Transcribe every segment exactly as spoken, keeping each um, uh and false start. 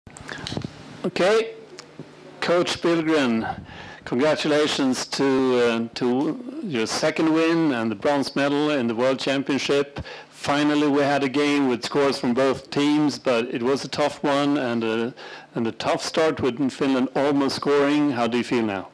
Okay, Coach Billgren, congratulations to uh, to your second win and the bronze medal in the World Championship. Finally, we had a game with scores from both teams, but it was a tough one and a, and a tough start with Finland almost scoring. How do you feel now?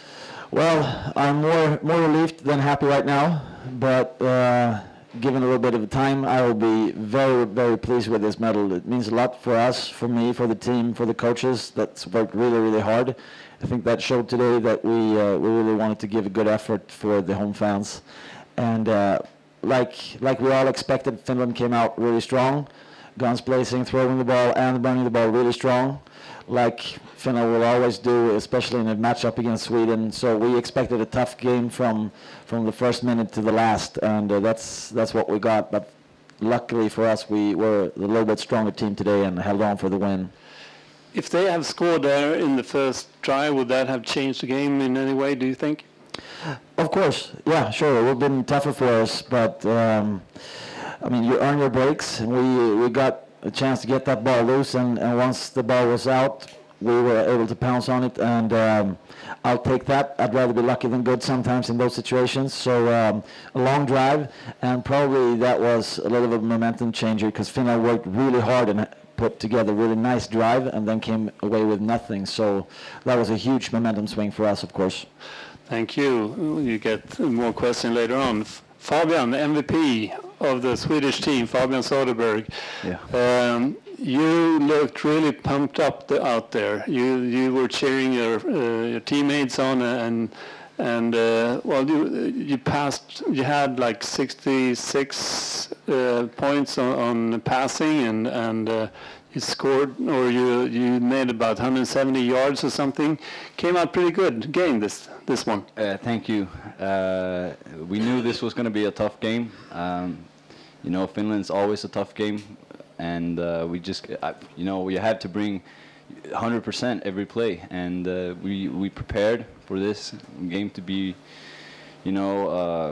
Well, I'm more more relieved than happy right now, but uh, given a little bit of time, I will be very, very pleased with this medal. It means a lot for us, for me, for the team, for the coaches that's worked really, really hard. I think that showed today that we uh, we really wanted to give a good effort for the home fans, and uh, like like we all expected, Finland came out really strong, guns blazing, throwing the ball and running the ball really strong, like Finland will always do, especially in a matchup against Sweden. So we expected a tough game from from the first minute to the last, and uh, that's that's what we got. But luckily for us, we were a little bit stronger team today and held on for the win. If they have scored there in the first try, would that have changed the game in any way, do you think? Of course, yeah, sure. It would have been tougher for us, but um, I mean, you earn your breaks, and we we got a chance to get that ball loose, and, and once the ball was out, we were able to pounce on it, and um, I'll take that. I'd rather be lucky than good sometimes in those situations. So um, a long drive, and probably that was a little of a momentum changer because Finland worked really hard and put together a really nice drive and then came away with nothing. So that was a huge momentum swing for us, of course. Thank you. You get more questions later on. Fabian, the M V P of the Swedish team, Fabian Soderberg. Yeah. Um, you looked really pumped up the, out there. You you were cheering your uh, your teammates on, and and uh, well, you you passed. You had like sixty-six uh, points on, on passing, and and. Uh, You scored, or you you made about one hundred seventy yards or something. Came out pretty good game this this one. Uh, thank you. Uh, we knew this was going to be a tough game. Um, you know, Finland's always a tough game, and uh, we just, uh, you know, we had to bring one hundred percent every play, and uh, we we prepared for this game to be, you know, uh,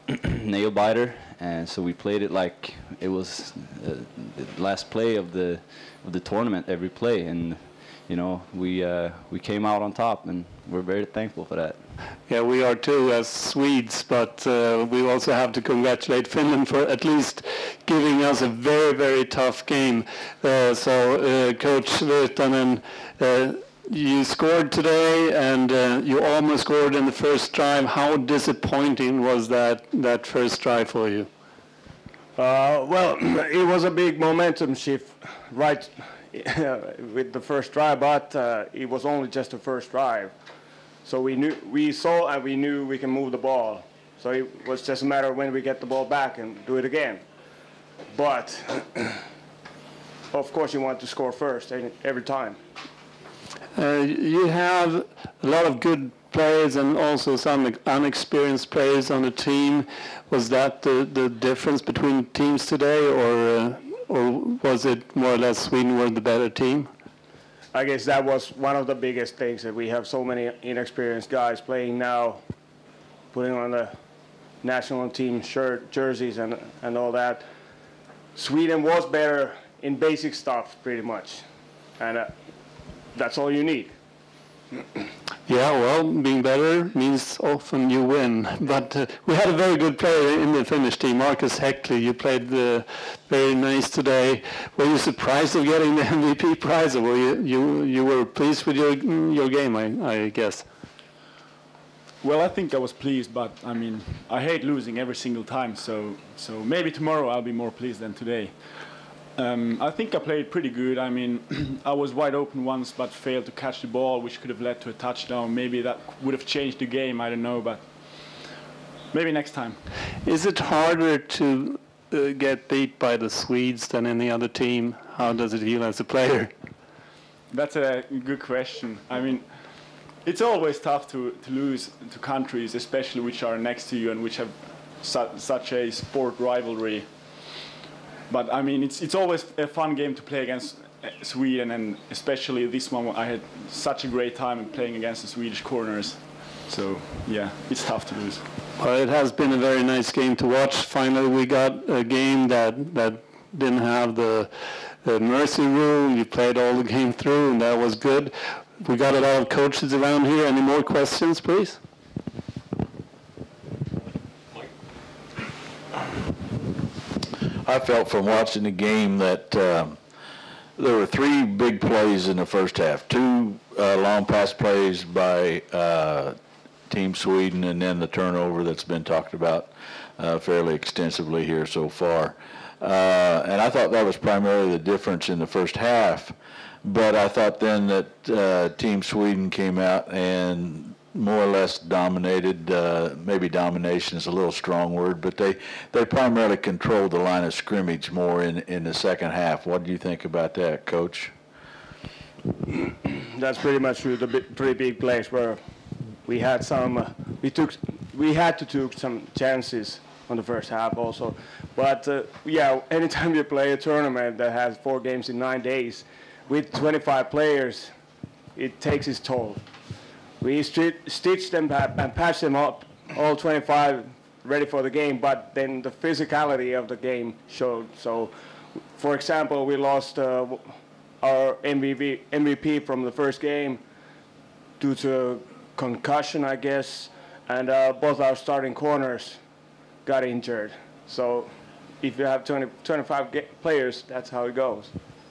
nail biter, and so we played it like it was uh, the last play of the of the tournament, every play, and you know we uh, we came out on top, and we're very thankful for that. Yeah, we are too as Swedes, but uh, we also have to congratulate Finland for at least giving us a very, very tough game. Uh, so, uh, Coach Virtanen, uh, you scored today, and uh, you almost scored in the first drive. How disappointing was that that first drive for you? Uh, well, it was a big momentum shift, right, with the first drive, but uh, it was only just the first drive. So we knew, we saw, and we knew we can move the ball. So it was just a matter of when we get the ball back and do it again. But of course, you want to score first every time. Uh, you have a lot of good players and also some unexperienced players on the team. Was that the, the difference between teams today, or uh, or was it more or less Sweden were the better team? I guess that was one of the biggest things, that we have so many inexperienced guys playing now, putting on the national team shirt, jerseys, and and all that. Sweden was better in basic stuff, pretty much, and uh, that's all you need. Yeah, well, being better means often you win. But uh, we had a very good player in the Finnish team, Marcus Heckley. You played uh, very nice today. Were you surprised of getting the M V P prize, or were you you, you were pleased with your your game? I, I guess. Well, I think I was pleased, but I mean, I hate losing every single time. So so maybe tomorrow I'll be more pleased than today. Um, I think I played pretty good. I mean, I was wide open once, but failed to catch the ball, which could have led to a touchdown. Maybe that would have changed the game. I don't know, but maybe next time. Is it harder to uh, get beat by the Swedes than any other team? How does it feel as a player? That's a good question. I mean, it's always tough to, to lose to countries, especially which are next to you and which have su such a sport rivalry. But I mean, it's it's always a fun game to play against Sweden, and especially this one, I had such a great time playing against the Swedish corners. So yeah, it's tough to lose. Well, it has been a very nice game to watch. Finally, we got a game that that didn't have the uh, mercy rule. You played all the game through, and that was good. We got a lot of coaches around here. Any more questions, please? I felt from watching the game that um, there were three big plays in the first half. Two uh, long pass plays by uh, Team Sweden, and then the turnover that's been talked about uh, fairly extensively here so far. Uh, and I thought that was primarily the difference in the first half. But I thought then that uh, Team Sweden came out and more or less dominated. Uh, maybe domination is a little strong word, but they, they primarily controlled the line of scrimmage more in, in the second half. What do you think about that, Coach? That's pretty much true. The big, three big plays where we had some, uh, we took, we had to take some chances on the first half also. But uh, yeah, anytime you play a tournament that has four games in nine days with twenty-five players, it takes its toll. We stitched them and patched them up, all twenty-five ready for the game, but then the physicality of the game showed. So, for example, we lost uh, our M V P, M V P from the first game due to concussion, I guess, and uh, both our starting corners got injured. So if you have twenty, twenty-five players, that's how it goes.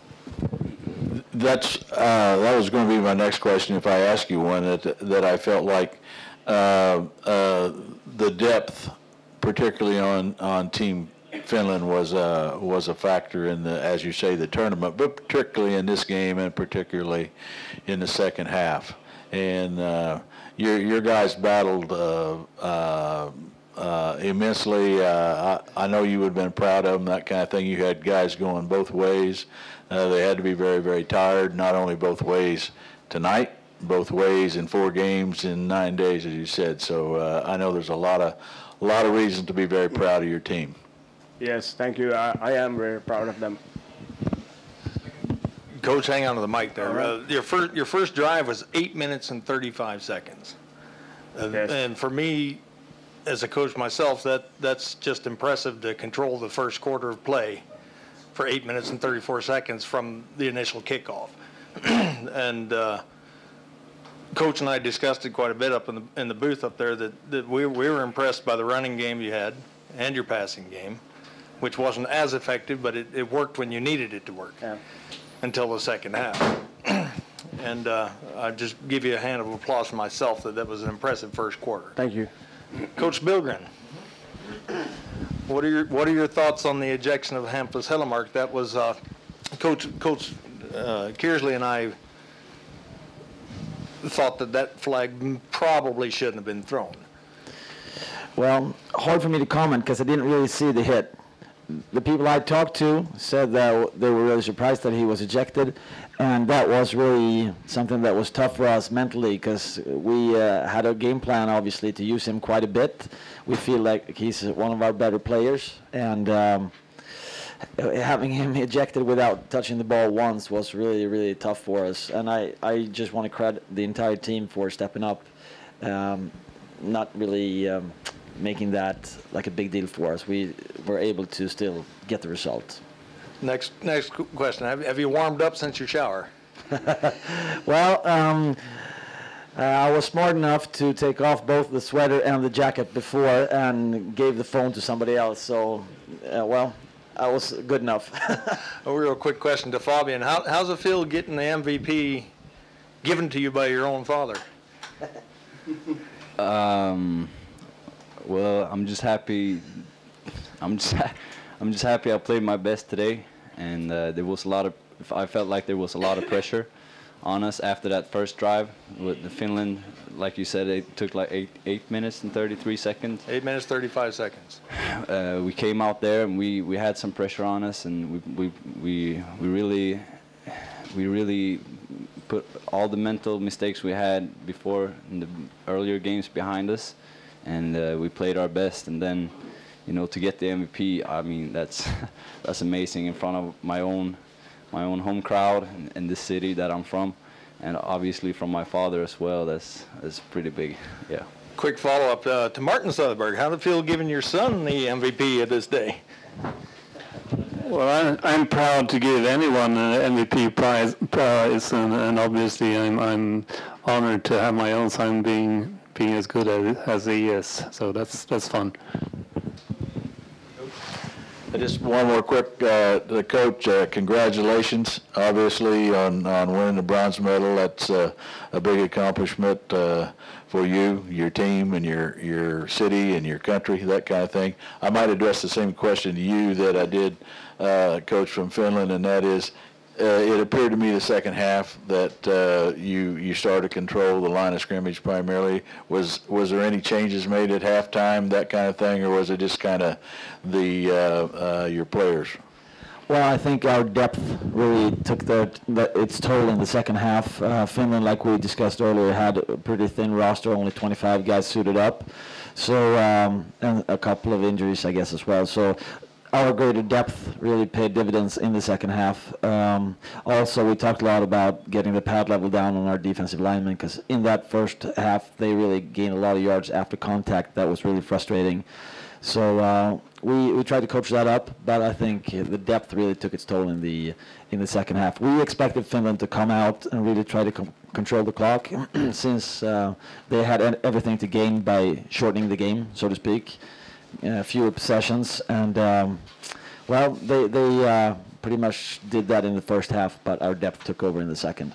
That's uh, that was going to be my next question. If I ask you one, that that I felt like uh, uh, the depth, particularly on on Team Finland, was uh, was a factor in the, as you say, the tournament, but particularly in this game and particularly in the second half. And uh, your your guys battled uh, uh, uh, immensely. Uh, I, I know you would have been proud of them, that kind of thing. You had guys going both ways. Uh, they had to be very, very tired, not only both ways tonight, both ways in four games in nine days, as you said. So uh, I know there's a lot of, a lot of reason to be very proud of your team. Yes, thank you. I, I am very proud of them. Coach, hang on to the mic there. Right. Uh, your first, your first drive was eight minutes and thirty-five seconds. Uh, yes. And for me, as a coach myself, that that's just impressive to control the first quarter of play for eight minutes and thirty-four seconds from the initial kickoff. And uh, Coach and I discussed it quite a bit up in the in the booth up there, that, that we, we were impressed by the running game you had and your passing game, which wasn't as effective, but it, it worked when you needed it to work, yeah, until the second half. And uh, I just give you a hand of applause for myself that that was an impressive first quarter. Thank you. Coach Billgren, what are your what are your thoughts on the ejection of Hampus Hellemark? That was uh, Coach Coach uh, Kearsley and I thought that that flag probably shouldn't have been thrown. Well, hard for me to comment because I didn't really see the hit. The people I talked to said that they were really surprised that he was ejected, and that was really something that was tough for us mentally, because we uh, had a game plan, obviously, to use him quite a bit. We feel like he's one of our better players, and um, having him ejected without touching the ball once was really, really tough for us. And I, I just want to credit the entire team for stepping up, um, not really um, making that like a big deal for us. We were able to still get the result. Next, next question. Have, have you warmed up since your shower? Well, um, uh, I was smart enough to take off both the sweater and the jacket before and gave the phone to somebody else. So, uh, well, I was good enough. A real quick question to Fabian. How, how's it feel getting the M V P given to you by your own father? Um, well, I'm just happy. I'm just, ha I'm just happy I played my best today, and uh, there was a lot of. I felt like there was a lot of pressure on us after that first drive with the Finland. Like you said, it took like eight eight minutes and thirty-three seconds. Eight minutes thirty-five seconds. Uh, we came out there and we we had some pressure on us, and we we we we really we really put all the mental mistakes we had before in the earlier games behind us, and uh, we played our best. And then, you know, to get the M V P, I mean, that's that's amazing in front of my own my own home crowd in, in this city that I'm from, and obviously from my father as well. That's that's pretty big, yeah. Quick follow-up uh, to Martin Soderberg. How did it feel giving your son the M V P of this day? Well, I'm, I'm proud to give anyone an M V P prize, prize and, and obviously I'm, I'm honored to have my own son being being as good as, as he is. So that's that's fun. Just one more quick, uh, the coach, uh, congratulations, obviously, on, on winning the bronze medal. That's uh, a big accomplishment uh, for you, your team, and your, your city and your country, that kind of thing. I might address the same question to you that I did, uh, Coach from Finland, and that is, uh, it appeared to me the second half that uh, you you started to control the line of scrimmage primarily. Was was there any changes made at halftime, that kind of thing, or was it just kind of the uh, uh, your players? Well, I think our depth really took the, the its toll in the second half. Uh, Finland, like we discussed earlier, had a pretty thin roster, only twenty-five guys suited up, so um, and a couple of injuries, I guess, as well. So our greater depth really paid dividends in the second half. Um, also, we talked a lot about getting the pad level down on our defensive linemen, because in that first half, they really gained a lot of yards after contact. That was really frustrating. So uh, we we tried to coach that up, but I think the depth really took its toll in the in the second half. We expected Finland to come out and really try to com- control the clock, since uh, they had everything to gain by shortening the game, so to speak. Uh, fewer possessions, and um, well, they they uh, pretty much did that in the first half, but our depth took over in the second.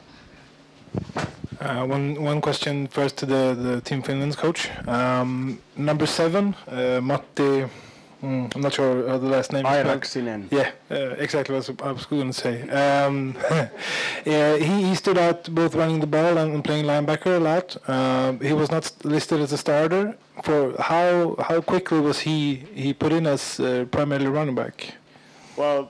Uh, one one question first to the, the Team Finland's coach. Um, number seven, uh, Matti. Mm, I'm not sure how the last name is. Airaksinen. Yeah, uh, exactly what I was going to say. Um, yeah, he, he stood out both running the ball and playing linebacker a lot. Um, he was not listed as a starter. For how how quickly was he he put in as uh, primarily running back? Well,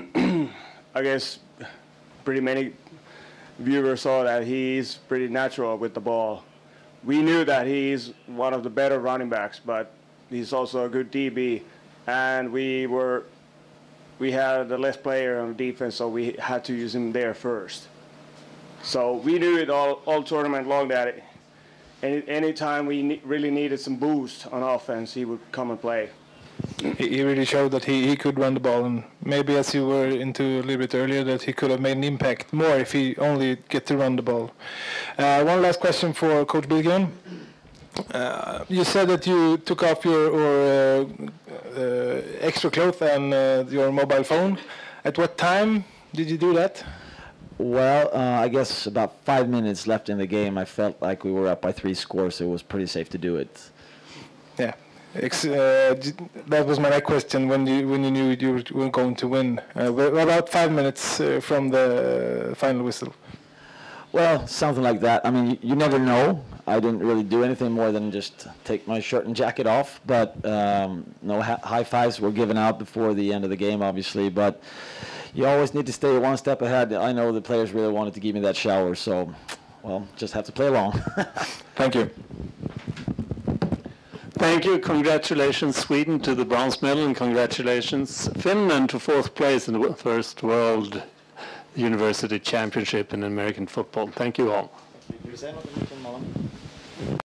I guess pretty many viewers saw that he's pretty natural with the ball. We knew that he's one of the better running backs, but he's also a good D B. And we were, we had the less player on defense, so we had to use him there first. So we knew it all, all tournament long that it, any anytime we ne- really needed some boost on offense, he would come and play. He, he really showed that he, he could run the ball, and maybe, as you were into a little bit earlier, that he could have made an impact more if he only get to run the ball. Uh, one last question for Coach Billgren. Uh, you said that you took off your or, uh, uh, extra clothes and uh, your mobile phone. At what time did you do that? Well, uh, I guess about five minutes left in the game, I felt like we were up by three scores, so it was pretty safe to do it. Yeah, Ex- uh, that was my next question. When you when you knew you were going to win, uh, about five minutes uh, from the final whistle. Well, something like that. I mean, you, you never know. I didn't really do anything more than just take my shirt and jacket off, but um, no ha- high fives were given out before the end of the game, obviously, but you always need to stay one step ahead. I know the players really wanted to give me that shower, so, well, just have to play along. Thank you. Thank you. Congratulations, Sweden, to the bronze medal, and congratulations, Finland, to fourth place in the first World University Championship in American football. Thank you all.